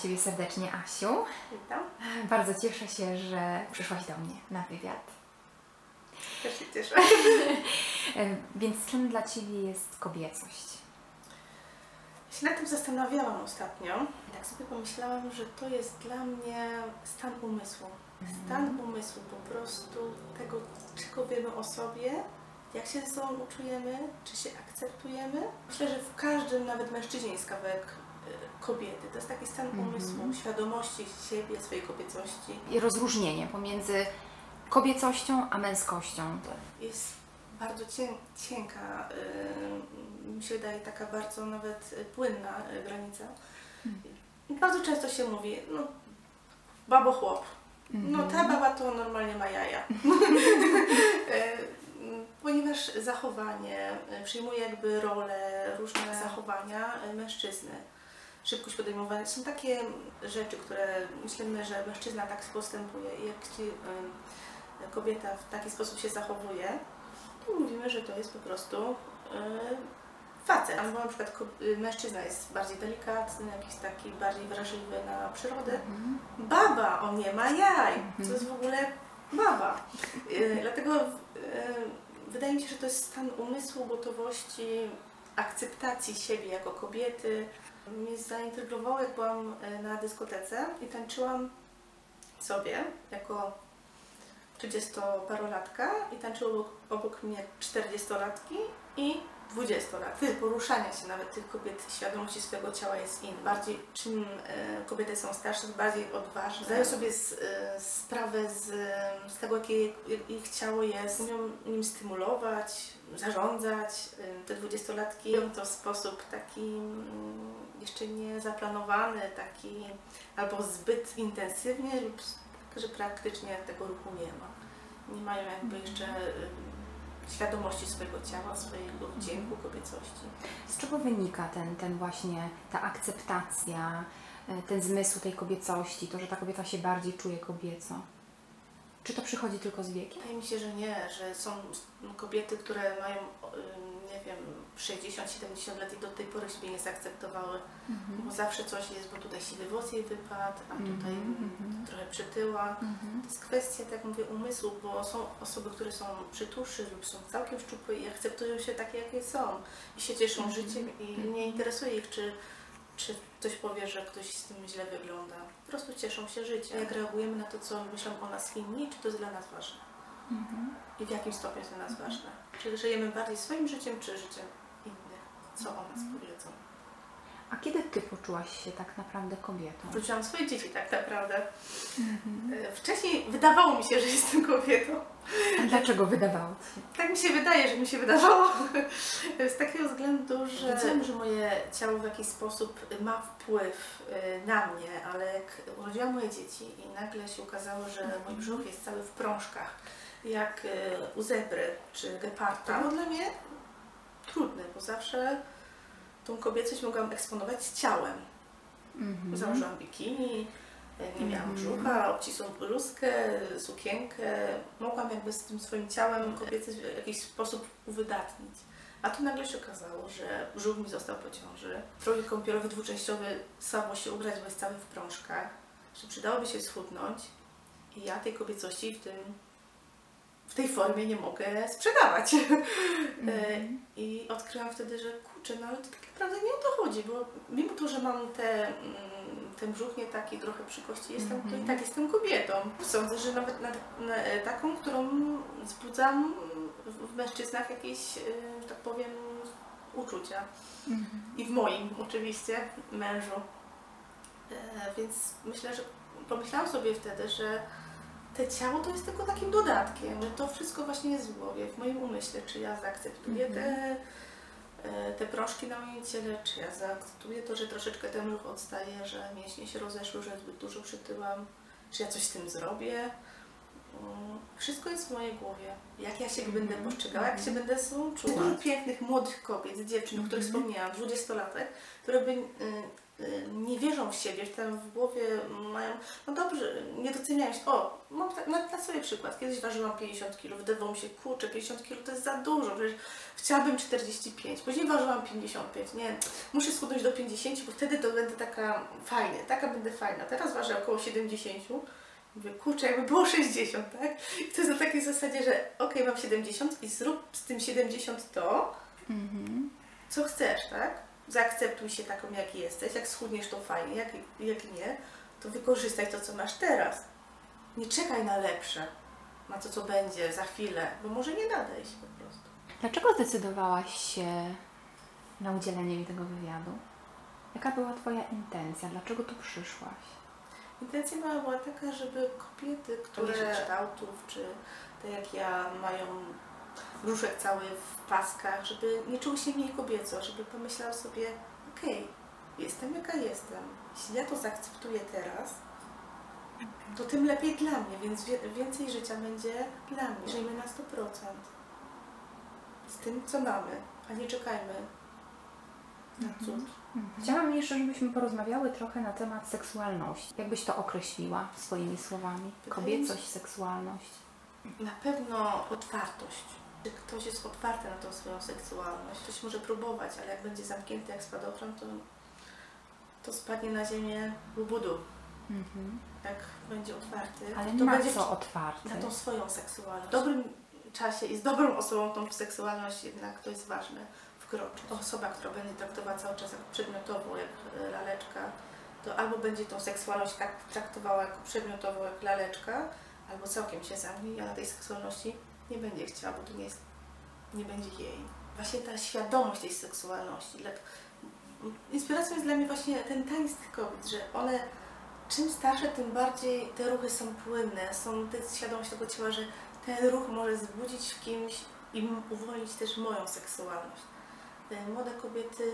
Ciebie serdecznie, Asiu. Witam. Bardzo cieszę się, że przyszłaś do mnie na wywiad. Też się cieszę. Więc czym dla Ciebie jest kobiecość? Ja się nad tym zastanawiałam ostatnio i tak sobie pomyślałam, że to jest dla mnie stan umysłu. Stan umysłu po prostu tego, czego wiemy o sobie, jak się ze sobą czujemy, czy się akceptujemy. Myślę, że w każdym, nawet mężczyźnie jest kawałek kobiety. To jest taki stan umysłu, świadomości siebie, swojej kobiecości. I rozróżnienie pomiędzy kobiecością a męskością. Jest bardzo cienka, mi się wydaje taka bardzo nawet płynna granica. I bardzo często się mówi, no babo chłop, no ta baba to normalnie ma jaja. Ponieważ zachowanie przyjmuje jakby rolę, różne zachowania mężczyzny. Szybkość podejmowania. Są takie rzeczy, które myślimy, że mężczyzna tak postępuje i jak kobieta w taki sposób się zachowuje, to mówimy, że to jest po prostu facet. Albo na przykład mężczyzna jest bardziej delikatny, jakiś taki bardziej wrażliwy na przyrodę. Baba, on nie ma jaj. Co jest w ogóle baba? Dlatego wydaje mi się, że to jest stan umysłu, gotowości, akceptacji siebie jako kobiety. Mnie zaintrygowało, jak byłam na dyskotece i tańczyłam sobie jako 30-parolatka i tańczyły obok mnie 40-latki i 20-latki. Poruszania się nawet tych kobiet, świadomości swojego ciała jest inna. Bardziej, czym kobiety są starsze, tym odważne. Zdają sobie sprawę z tego, jakie ich ciało jest. Umią nim stymulować, zarządzać. Te 20-latki robią to w sposób taki jeszcze nie zaplanowany, taki albo zbyt intensywnie lub że praktycznie tego ruchu nie ma. Nie mają jakby jeszcze świadomości swojego ciała, swojego wdzięku, kobiecości. Z czego wynika ten właśnie ta akceptacja, ten zmysł tej kobiecości, to, że ta kobieta się bardziej czuje kobieco? Czy to przychodzi tylko z wiekiem? Wydaje mi się, że nie, że są kobiety, które mają, nie wiem, 60-70 lat i do tej pory siebie nie zaakceptowały, bo zawsze coś jest, bo tutaj siwy włos jej wypadł, a tutaj trochę przytyła. To jest kwestia, tak jak mówię, umysłu, bo są osoby, które są przytuszy lub są całkiem szczupłe i akceptują się takie, jakie są i się cieszą życiem i nie interesuje ich, czy ktoś powie, że ktoś z tym źle wygląda. Po prostu cieszą się życiem. Jak reagujemy na to, co myślą o nas inni, czy to jest dla nas ważne? I w jakim stopniu jest dla nas ważne? Czy żyjemy bardziej swoim życiem, czy życiem innych? Co o nas powiedzą? A kiedy Ty poczułaś się tak naprawdę kobietą? Wróciłam swoje dzieci tak naprawdę. Wcześniej wydawało mi się, że jestem kobietą. A dlaczego wydawało Ci się? Tak mi się wydaje, że mi się wydawało. Z takiego względu, że wiedziałam, że moje ciało w jakiś sposób ma wpływ na mnie, ale jak urodziłam moje dzieci i nagle się okazało, że mój brzuch jest cały w prążkach, jak u zebry czy geparda, to było dla mnie trudne, bo zawsze tą kobiecość mogłam eksponować ciałem. Założyłam bikini, nie miałam brzucha, obcisłą bluzkę, sukienkę. Mogłam jakby z tym swoim ciałem kobiecość w jakiś sposób uwydatnić. A tu nagle się okazało, że brzuch mi został po ciąży. Stroju kąpielowy dwuczęściowy słabo się ubrać, bo jest cały w prążkach. Że przydałoby się schudnąć i ja tej kobiecości w tej formie nie mogę sprzedawać. I odkryłam wtedy, że kurczę, no ale to tak naprawdę nie o to chodzi, bo mimo to, że mam ten brzuch nie taki trochę przy kości jestem, to i tak jestem kobietą. Sądzę, że nawet taką, którą wzbudzam w mężczyznach jakieś, że tak powiem, uczucia. I w moim oczywiście mężu. Więc myślę, że pomyślałam sobie wtedy, że te ciało to jest tylko takim dodatkiem, że to wszystko właśnie jest w głowie, w moim umyśle, czy ja zaakceptuję te prążki na moim ciele, czy ja zaakceptuję to, że troszeczkę ten ruch odstaje, że mięśnie się rozeszły, że zbyt dużo przytyłam, czy ja coś z tym zrobię. Wszystko jest w mojej głowie. Jak ja się będę postrzegała, jak się będę sobą czuła. Dużo pięknych, młodych kobiet, dziewczyn, o których wspomniałam, 20-latek, które by nie wierzą w siebie, w głowie mają, no dobrze, nie doceniają się. O, mam na sobie przykład. Kiedyś ważyłam 50 kg, wydawało mi się, kurczę, 50 kg to jest za dużo, przecież chciałabym 45, później ważyłam 55, nie, muszę schudnąć do 50, bo wtedy to będę taka będę fajna. Teraz ważę około 70, mówię, kurczę, jakby było 60, tak? I to jest na takiej zasadzie, że okej, mam 70 i zrób z tym 70 to, co chcesz, tak? Zaakceptuj się taką, jak jesteś. Jak schudniesz, to fajnie. Jak nie, to wykorzystaj to, co masz teraz. Nie czekaj na lepsze, na to, co będzie za chwilę, bo może nie nadejść po prostu. Dlaczego zdecydowałaś się na udzielenie mi tego wywiadu? Jaka była Twoja intencja? Dlaczego tu przyszłaś? Intencja moja była taka, żeby kobiety, które kształtów, czy tak jak ja, mają brzuszek cały w paskach, żeby nie czuły się mniej kobieco, żeby pomyślały sobie, okej, jestem jaka jestem. Jeśli ja to zaakceptuję teraz, to tym lepiej dla mnie, więc więcej życia będzie dla mnie. Żyjmy na 100% z tym, co mamy, a nie czekajmy na cud. Chciałam jeszcze, żebyśmy porozmawiały trochę na temat seksualności. Jak byś to określiła swoimi słowami? Kobiecość, seksualność? Na pewno otwartość. Czy ktoś jest otwarty na tą swoją seksualność, ktoś może próbować, ale jak będzie zamknięty jak spadochron, to spadnie na ziemię budu. Jak będzie otwarty, Ale to na będzie co otwarty? na tą swoją seksualność. W dobrym czasie i z dobrą osobą tą seksualność jednak to jest ważne, wkroczyć. Osoba, która będzie traktowała cały czas jako przedmiotową, jak laleczka, to albo będzie tą seksualność tak traktowała jako przedmiotową, jak laleczka, albo całkiem się zamknie, a na tej seksualności nie będzie chciała, bo to nie będzie jej. Właśnie ta świadomość tej seksualności. Inspiracją jest dla mnie właśnie ten tańc tych kobiet, że one czym starsze, tym bardziej te ruchy są płynne, świadomość tego ciała, że ten ruch może wzbudzić w kimś i uwolnić też moją seksualność. Młode kobiety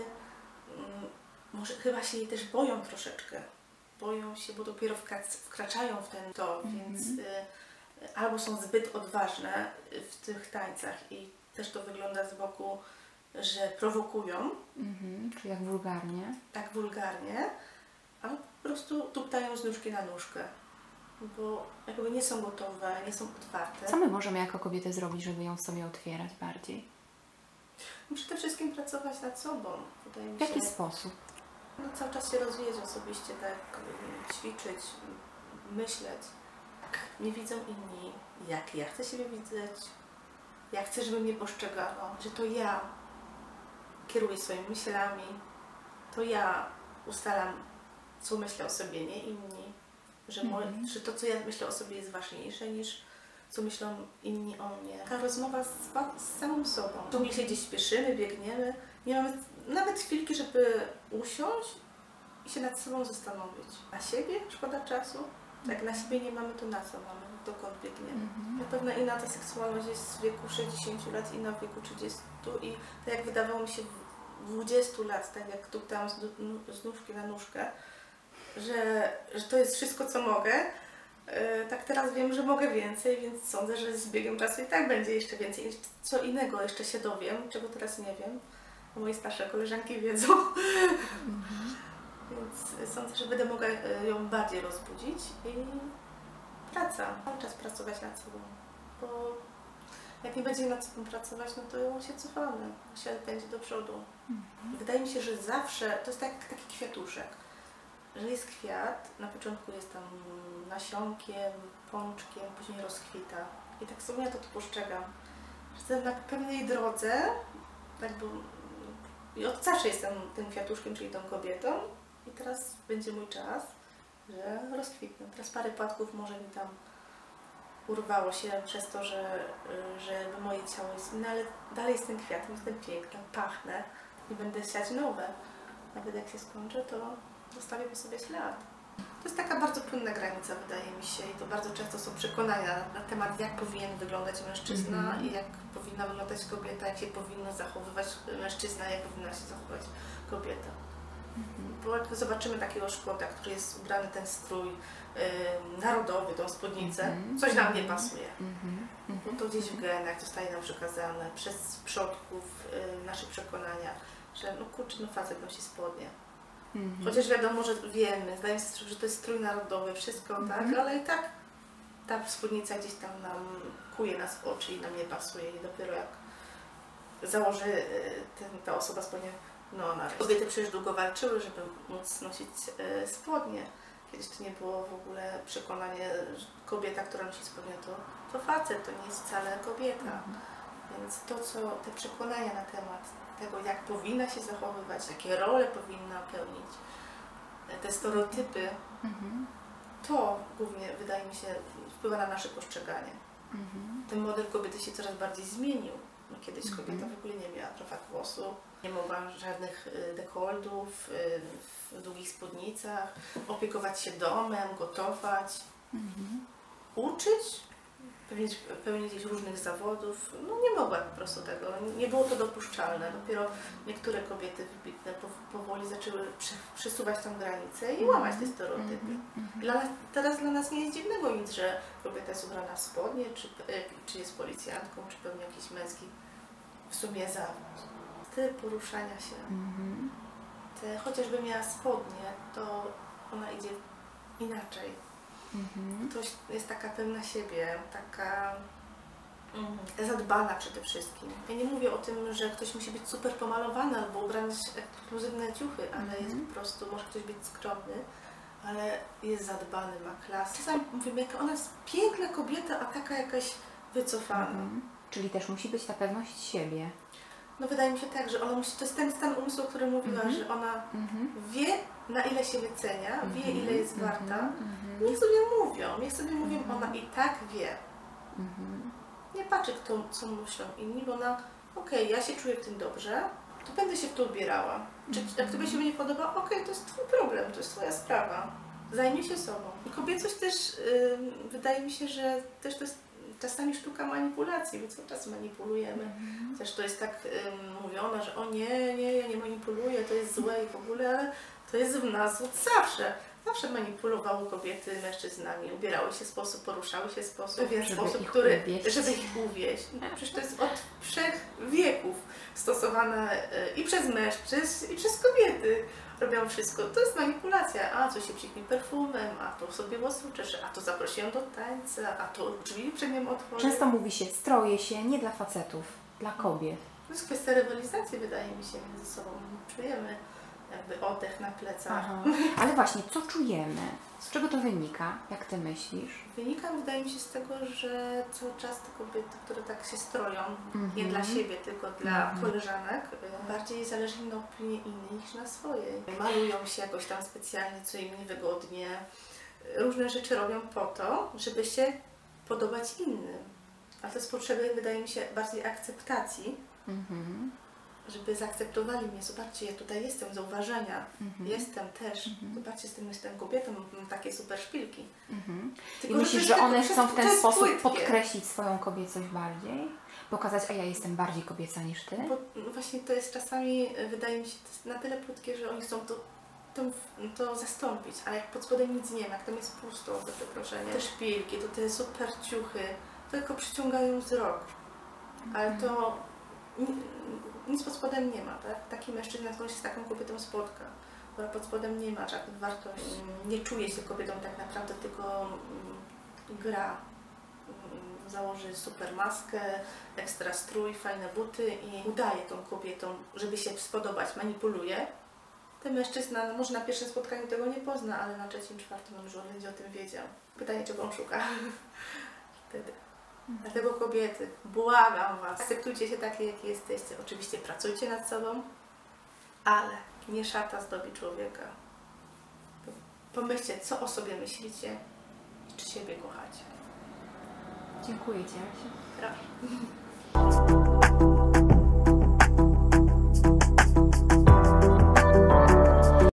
może chyba się jej też boją troszeczkę. Boją się, bo dopiero wkraczają w ten tor, więc albo są zbyt odważne w tych tańcach i też to wygląda z boku, że prowokują. Czyli jak wulgarnie. Tak wulgarnie, albo po prostu tuptają z nóżki na nóżkę, bo jakby nie są gotowe, nie są otwarte. Co my możemy jako kobiety zrobić, żeby ją sobie otwierać bardziej? No przede wszystkim pracować nad sobą, wydaje mi W się. jaki sposób? No, cały czas się rozwijać osobiście, tak, ćwiczyć, myśleć, jak mnie widzą inni, jak ja chcę siebie widzieć, jak chcę, żeby mnie postrzegano, że to ja kieruję swoimi myślami, to ja ustalam, co myślę o sobie, nie inni, że to, co ja myślę o sobie, jest ważniejsze niż co myślą inni o mnie. Ta rozmowa z samą sobą. Ciągle się gdzieś spieszymy, biegniemy, nie mamy nawet chwilki, żeby usiąść i się nad sobą zastanowić. Na siebie szkoda czasu. Jak na siebie nie mamy, to na co mamy? Dokąd biegniemy? Na pewno inna ta seksualność jest w wieku 60 lat, inna w wieku 30 i tak jak wydawało mi się w 20 lat, tak jak tuptałam z nóżki na nóżkę, że to jest wszystko, co mogę. Tak teraz wiem, że mogę więcej, więc sądzę, że z biegiem czasu i tak będzie jeszcze więcej. Co innego jeszcze się dowiem, czego teraz nie wiem. Moje starsze koleżanki wiedzą. Więc sądzę, że będę mogła ją bardziej rozbudzić i praca. Cały czas pracować nad sobą. Bo jak nie będziemy nad sobą pracować, no to się cofamy. Się będzie do przodu. Wydaje mi się, że zawsze to jest taki kwiatuszek. Że jest kwiat, na początku jest tam nasionkiem, pączkiem, później rozkwita. I tak sobie ja to postrzegam, że jestem na pewnej drodze, jakby, i od zawsze jestem tym kwiatuszkiem, czyli tą kobietą i teraz będzie mój czas, że rozkwitnę. Teraz parę płatków może mi tam urwało się przez to, że moje ciało jest inne, ale dalej jestem kwiatem, jestem piękna, pachnę i będę siać nowe. Nawet jak się skończę, to zostawię po sobie ślad. To jest taka bardzo płynna granica, wydaje mi się, i to bardzo często są przekonania na temat, jak powinien wyglądać mężczyzna i jak powinna wyglądać kobieta, jak się powinno zachowywać mężczyzna, jak powinna się zachowywać kobieta. Bo jak zobaczymy takiego Szkota, który jest ubrany ten strój narodowy, tą spódnicę, coś nam nie pasuje. Bo to gdzieś w genach zostaje nam przekazane przez przodków nasze przekonania, że no kurczę, no facet nosi spodnie. Chociaż wiadomo, że wiemy, zdajemy sobie sprawę, że to jest strój narodowy, wszystko, tak, ale i tak ta spódnica gdzieś tam nam kuje nas w oczy i nam nie pasuje i dopiero jak założy ta osoba spodnie, no nareszcie. Kobiety przecież długo walczyły, żeby móc nosić spodnie. Kiedyś to nie było w ogóle przekonanie, że kobieta, która nosi spodnie, to facet, to nie jest wcale kobieta. Więc to, co te przekonania na temat tego, jak powinna się zachowywać, jakie role powinna pełnić, te stereotypy, to głównie, wydaje mi się, wpływa na nasze postrzeganie. Ten model kobiety się coraz bardziej zmienił. No, kiedyś kobieta w ogóle nie miała trofak włosu, nie mogła żadnych dekoltów, w długich spódnicach, opiekować się domem, gotować, uczyć, pełnić gdzieś różnych zawodów. No nie mogła po prostu tego, nie było to dopuszczalne. Dopiero niektóre kobiety wybitne powoli zaczęły przesuwać tą granicę i łamać te stereotypy. Teraz dla nas nie jest dziwnego nic, że kobieta jest ubrana w spodnie, czy jest policjantką, czy pełni jakiś męski w sumie zawód. Styl poruszania się. Chociażby miała spodnie, to ona idzie inaczej. To jest taka pewna siebie, taka zadbana przede wszystkim. Ja nie mówię o tym, że ktoś musi być super pomalowany albo ubrany w ekskluzywne ciuchy, ale jest po prostu, może ktoś być skromny, ale jest zadbany, ma klasę. Czasami mówimy, jaka ona jest piękna kobieta, a taka jakaś wycofana. Czyli też musi być ta pewność siebie. No wydaje mi się tak, że ona musi, to jest ten stan umysłu, o którym mówiła, że ona wie, na ile się wycenia, wie, ile jest warta. Niech sobie mówią, ona i tak wie. Nie patrzy, co myślą inni, bo ona, okej, ja się czuję w tym dobrze, to będę się w to ubierała. Czy jak Tobie się nie podoba, okej, to jest Twój problem, to jest Twoja sprawa. Zajmij się sobą. I kobiecość też, wydaje mi się, że też to jest czasami sztuka manipulacji, bo cały czas manipulujemy. Też to jest tak mówione, że o nie, ja nie manipuluję, to jest złe i w ogóle, ale to jest w nas od zawsze. Zawsze manipulowały kobiety mężczyznami, ubierały się w sposób, poruszały się w pewien sposób, żeby ich uwieść. No, przecież to jest od wszechwieków stosowane i przez mężczyzn, i przez kobiety. Robią wszystko. To jest manipulacja. A co się psiknie perfumem, a to sobie włos uczesz, a to zaprosiłem do tańca, a to drzwi przed nim otworzę. Często mówi się, stroje się nie dla facetów, dla kobiet. To jest kwestia rywalizacji, wydaje mi się, między sobą. Czujemy jakby oddech na plecach. Ale właśnie, co czujemy? Z czego to wynika? Jak Ty myślisz? Wynika, wydaje mi się, z tego, że cały czas te kobiety, które tak się stroją, nie dla siebie, tylko dla koleżanek, bardziej zależy im na opinii innych niż na swojej. Malują się jakoś tam specjalnie, co im niewygodnie. Różne rzeczy robią po to, żeby się podobać innym. A to z potrzeby, wydaje mi się, bardziej akceptacji. Żeby zaakceptowali mnie, zobaczcie, ja tutaj jestem, zauważenia, jestem też, zobaczcie, jestem kobietą, mam takie super szpilki. I myślisz, że one chcą w ten sposób podkreślić swoją kobiecość bardziej? Pokazać, a ja jestem bardziej kobieca niż Ty? Bo właśnie to jest czasami, wydaje mi się, to jest na tyle płytkie, że oni chcą to zastąpić, ale jak pod spodem nic nie ma, jak tam jest pusto, za przeproszenie, te szpilki, to te super ciuchy, tylko przyciągają wzrok, ale to nic pod spodem nie ma, tak? Taki mężczyzna, który się z taką kobietą spotka, która pod spodem nie ma żadnych wartości, nie czuje się kobietą tak naprawdę, tylko gra. Założy super maskę, ekstra strój, fajne buty i udaje tą kobietą, żeby się spodobać, manipuluje. Ten mężczyzna może na pierwszym spotkaniu tego nie pozna, ale na trzecim, czwartym on już będzie o tym wiedział. Pytanie, czego on szuka wtedy. Dlatego kobiety, błagam Was, akceptujcie się takie, jakie jesteście. Oczywiście pracujcie nad sobą, ale nie szata zdobi człowieka. Pomyślcie, co o sobie myślicie i czy siebie kochacie. Dziękuję Ci, Asiu. Proszę.